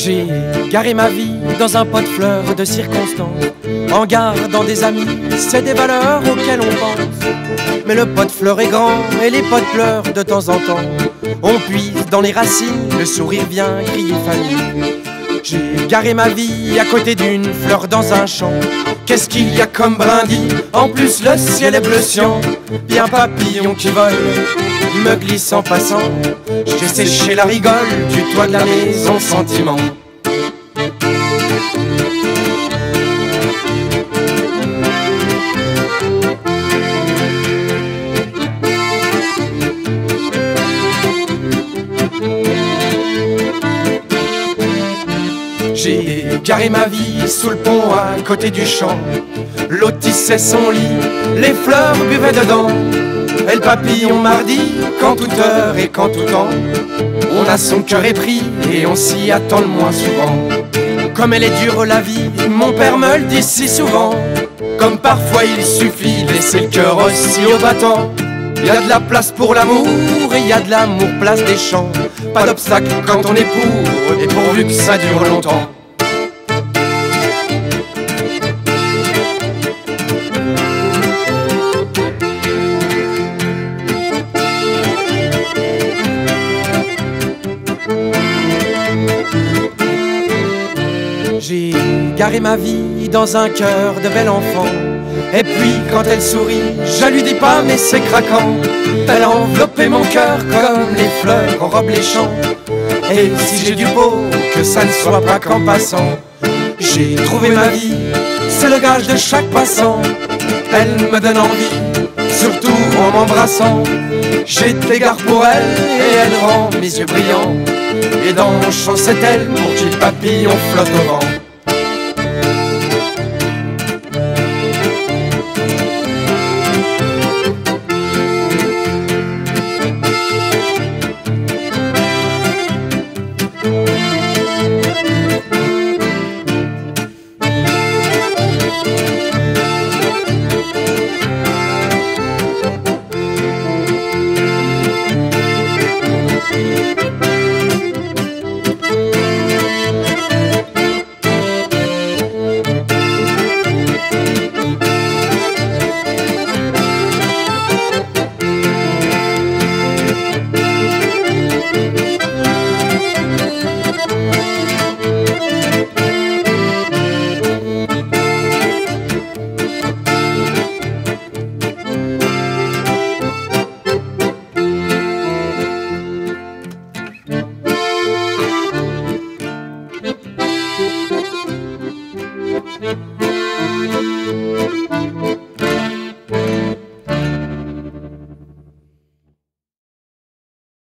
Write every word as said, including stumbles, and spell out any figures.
J'ai garé ma vie dans un pot de fleurs de circonstance, en gardant des amis, c'est des valeurs auxquelles on pense. Mais le pot de fleurs est grand et les pots de pleurs de temps en temps. On puise dans les racines, le sourire vient crier famille. J'ai garé ma vie à côté d'une fleur dans un champ. Qu'est-ce qu'il y a comme brindis? En plus le ciel est bleu cyan. Bien papillon qui vole, me glisse en passant. J'ai séché la rigole du toit de la maison sentiment. J'ai garé ma vie sous le pont à côté du champ. L'eau tissait son lit, les fleurs buvaient dedans. Et le papillon mardi, qu'en toute heure et qu'en tout temps, on a son cœur épris et on s'y attend le moins souvent. Comme elle est dure la vie, mon père me le dit si souvent. Comme parfois il suffit laisser le cœur aussi au battant. Y a de la place pour l'amour et y a de l'amour place des champs. Pas d'obstacle quand on est pour, et pourvu que ça dure longtemps. J'ai garé ma vie dans un cœur de bel enfant. Et puis quand elle sourit, je lui dis pas mais c'est craquant. Elle a enveloppé mon cœur comme les fleurs enrobent les champs. Et si j'ai du beau, que ça ne soit pas qu'en passant. J'ai trouvé ma vie, c'est le gage de chaque passant. Elle me donne envie, surtout en m'embrassant. J'ai de l'égard pour elle et elle rend mes yeux brillants. Et dans mon champ c'est elle pour qui le papillon flotte au vent.